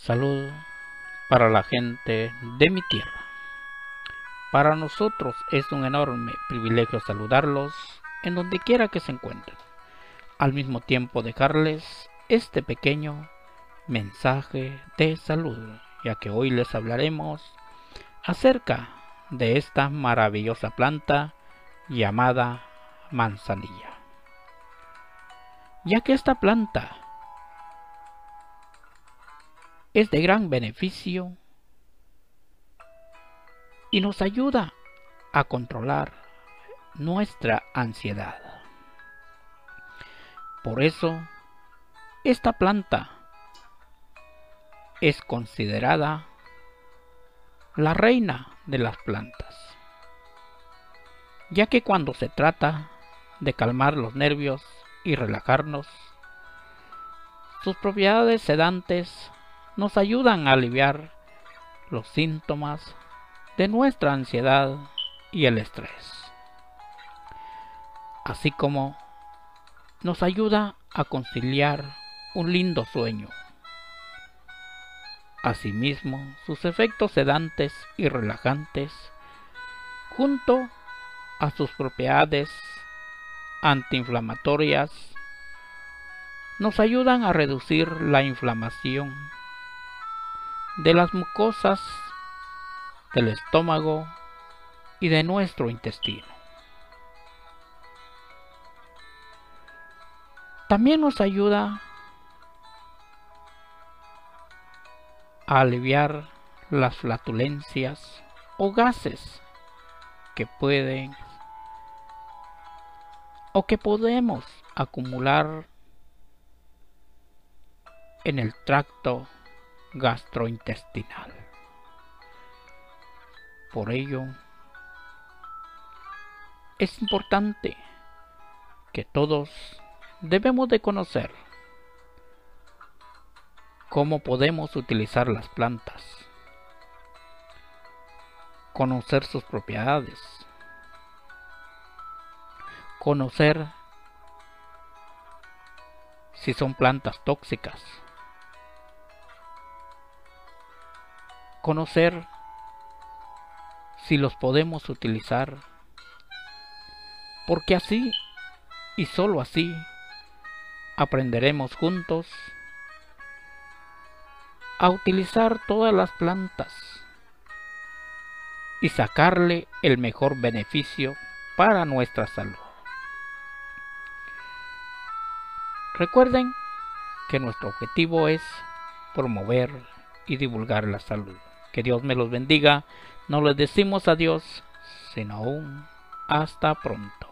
Salud para la gente de mi tierra. Para nosotros es un enorme privilegio saludarlos en donde quiera que se encuentren. Al mismo tiempo dejarles este pequeño mensaje de salud, ya que hoy les hablaremos acerca de esta maravillosa planta llamada manzanilla. Ya que esta planta es de gran beneficio y nos ayuda a controlar nuestra ansiedad. Por eso, esta planta es considerada la reina de las plantas, ya que cuando se trata de calmar los nervios y relajarnos, sus propiedades sedantes nos ayudan a aliviar los síntomas de nuestra ansiedad y el estrés, así como nos ayuda a conciliar un lindo sueño. Asimismo, sus efectos sedantes y relajantes, junto a sus propiedades antiinflamatorias, nos ayudan a reducir la inflamación de las mucosas del estómago y de nuestro intestino. También nos ayuda a aliviar las flatulencias o gases que pueden o que podemos acumular en el tracto gastrointestinal. Por ello, es importante que todos debemos de conocer cómo podemos utilizar las plantas, conocer sus propiedades, conocer si son plantas tóxicas, conocer si los podemos utilizar, porque así y solo así aprenderemos juntos a utilizar todas las plantas y sacarle el mejor beneficio para nuestra salud. Recuerden que nuestro objetivo es promover y divulgar la salud. Que Dios me los bendiga. No les decimos adiós, sino aún hasta pronto.